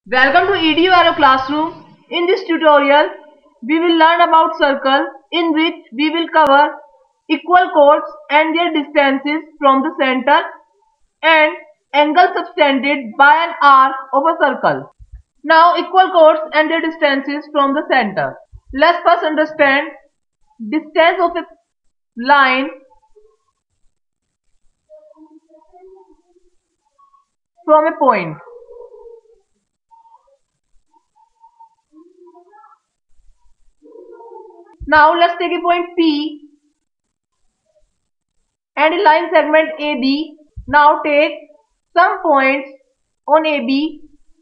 Welcome to EDU Aero Classroom. In this tutorial, we will learn about circle, in which we will cover equal chords and their distances from the center and angle subtended by an arc of a circle. Now equal chords and their distances from the center. Let's first understand distance of a line from a point. Now let's take a point P and a line segment AB. Now take some points on AB.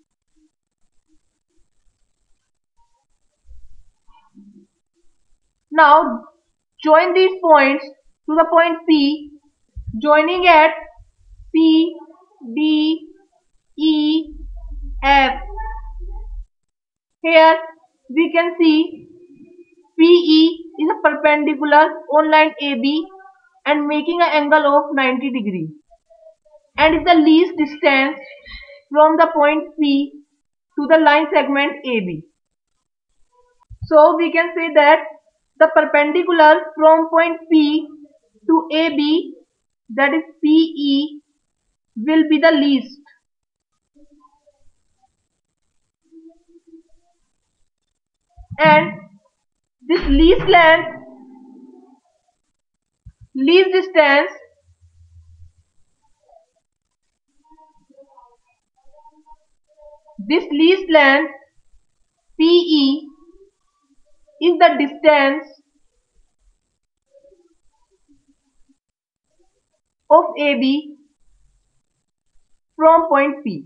Now join these points to the point P, joining at P, D, E, F. Here we can see PE is a perpendicular on line AB and making an angle of 90 degree and is the least distance from the point P to the line segment AB. So we can say that the perpendicular from point P to AB, that is PE, will be the least. And this least distance PE is the distance of AB from point P,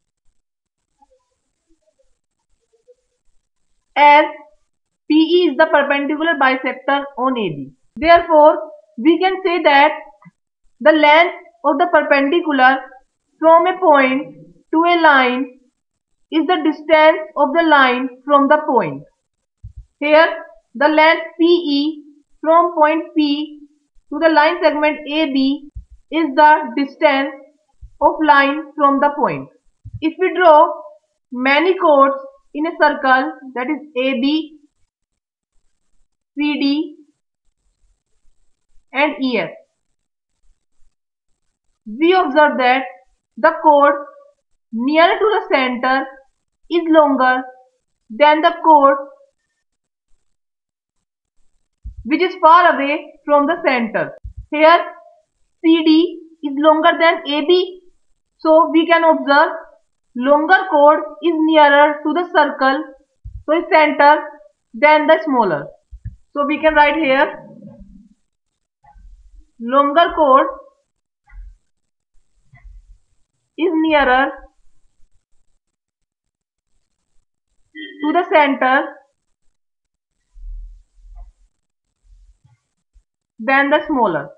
as PE is the perpendicular bisector on AB. Therefore, we can say that the length of the perpendicular from a point to a line is the distance of the line from the point. Here, the length PE from point P to the line segment AB is the distance of line from the point. If we draw many chords in a circle, that is AB, CD and EF, we observe that the chord nearer to the center is longer than the chord which is far away from the center. Here CD is longer than AB, so we can observe longer chord is nearer to the circle, so its center, than the smaller. So we can write here longer chord is nearer to the center than the smaller.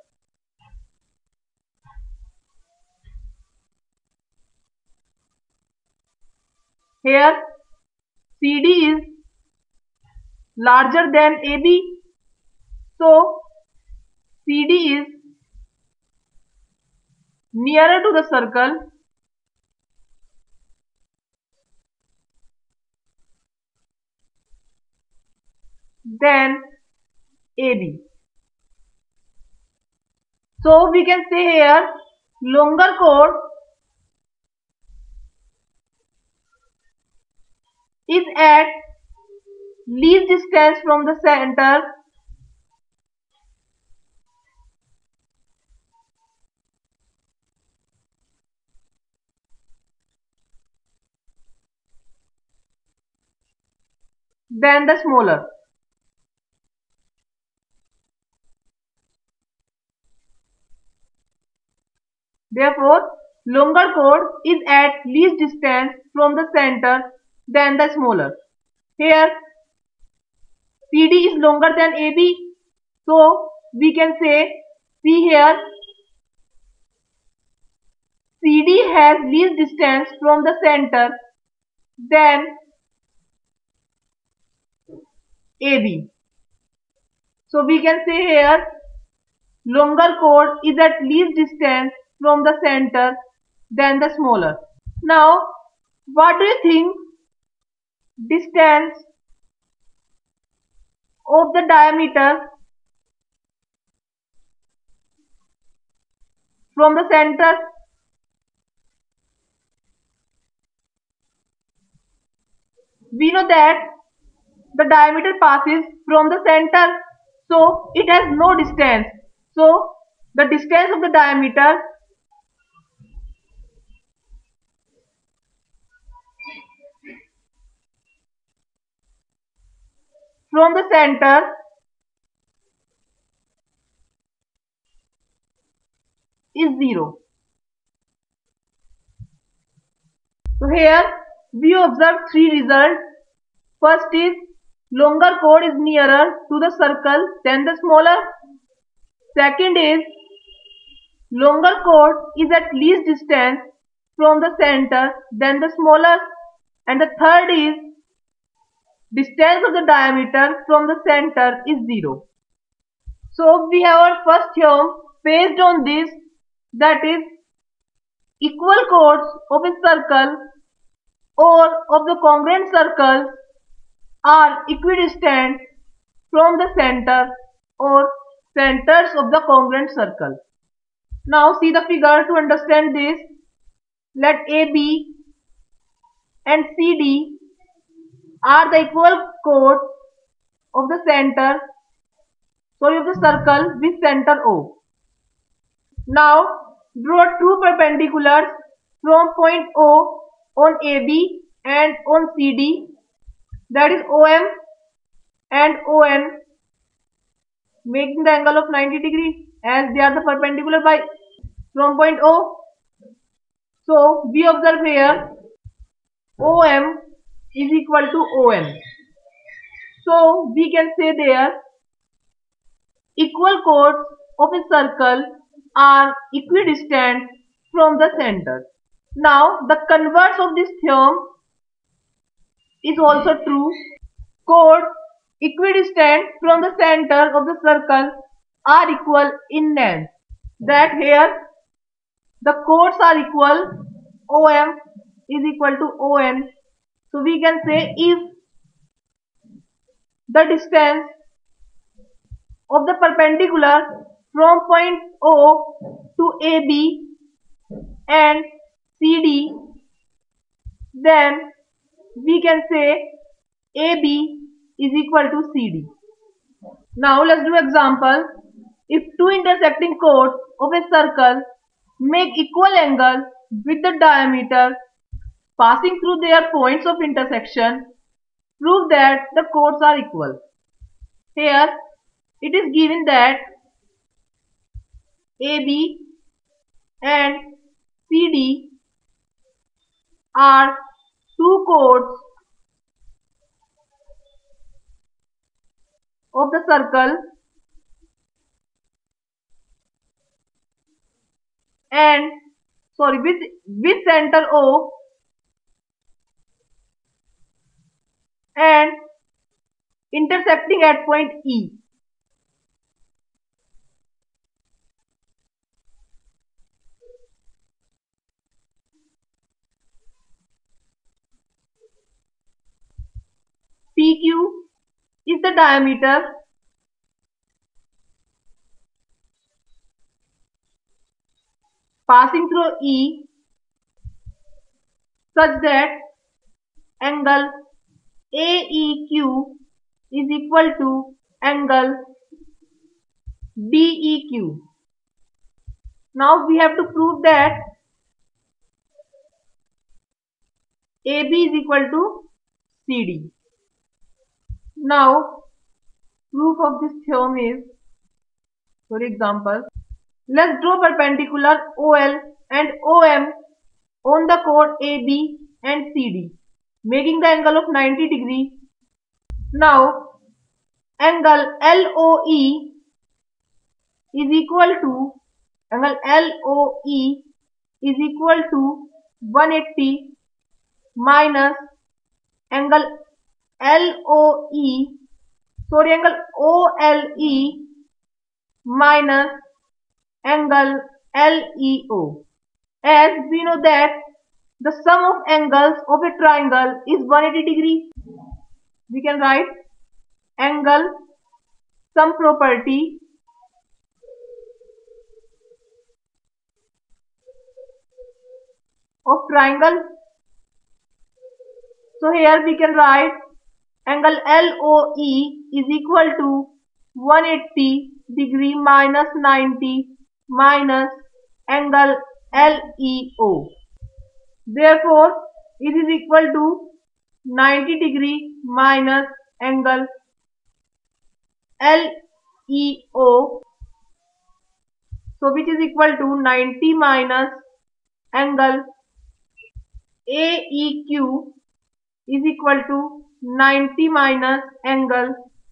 Here CD is larger than AB, so CD is nearer to the circle than AB. So we can say here longer chord is at least distance from the center than the smaller. Therefore, longer chord is at least distance from the center than the smaller. Here CD is longer than AB, so we can say see here CD has least distance from the center than AB. So we can say here longer chord is at least distance from the center than the smaller. Now, what do you think distance of the diameter from the center we know that the diameter passes from the center, so it has no distance. So the distance of the diameter from the center is 0. So here we observe three results. First is longer chord is nearer to the circle than the smaller. Second is longer chord is at least distance from the center than the smaller. And the third is distance of the diameter from the center is 0. So we have our first theorem based on this, that is equal chords of a circle or of the congruent circles are equidistant from the center or centers of the congruent circle. Now see the figure to understand this. Let AB and CD are the equal chords of the center, of the circle with center O. Now draw two perpendiculars from point O on AB and on CD, that is OM and ON, making the angle of 90 degrees as they are the perpendicular by from point O. So we observe here OM is equal to ON. So we can say there equal chords of a circle are equidistant from the center. Now the converse of this theorem is also true. Chords equidistant from the center of the circle are equal in length. That here the chords are equal, OM is equal to ON. So we can say if the distance of the perpendicular from point O to AB and CD, then we can say AB is equal to CD. Now let's do example. If two intersecting chords of a circle make equal angle with the diameter passing through their points of intersection, prove that the chords are equal. Here it is given that AB and CD are two chords of the circle and with center O and intersecting at point E. PQ is the diameter passing through E such that angle AEQ is equal to angle DEQ. Now we have to prove that AB is equal to CD. Now proof of this theorem is, for example, let's draw perpendicular OL and OM on the chord AB and CD, making the angle of 90 degree. Now angle LOE is equal to 180 minus angle angle OLE minus angle LEO. As we know that the sum of angles of a triangle is 180 degree. we can write angle some property of triangle. So here we can write angle LOE is equal to 180 degree minus 90 minus angle LEO. Therefore, it is equal to 90 degree minus angle LEO. So which is equal to 90 minus angle AEQ is equal to 90 minus angle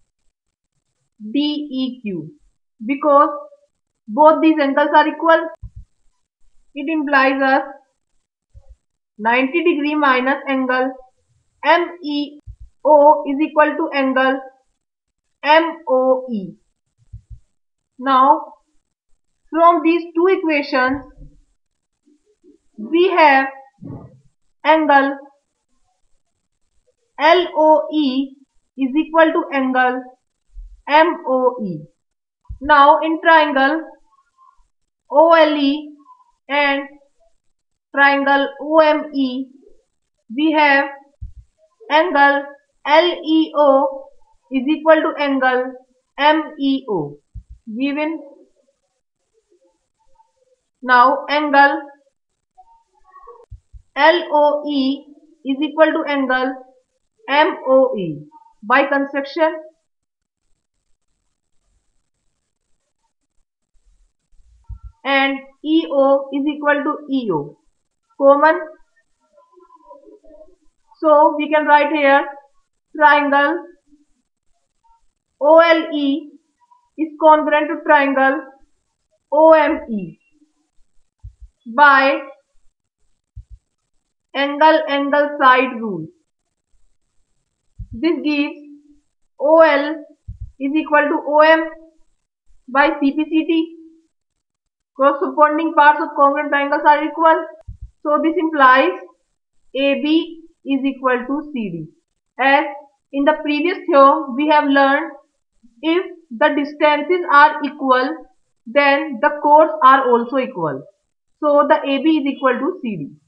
DEQ. Because both these angles are equal, it implies us 90 degree minus angle MEO is equal to angle MOE. Now, from these two equations, we have angle LOE is equal to angle MOE. Now, in triangle OLE and triangle OME, we have angle LEO is equal to angle MEO given. Now angle LOE is equal to angle MOE by construction. And EO is equal to EO common. So we can write here triangle OLE is congruent to triangle OME by angle side rule. This gives OL is equal to OM by CPCT. Corresponding parts of congruent triangles are equal. So this implies AB is equal to CD. As in the previous theorem we have learned, if the distances are equal, then the chords are also equal. So the AB is equal to CD.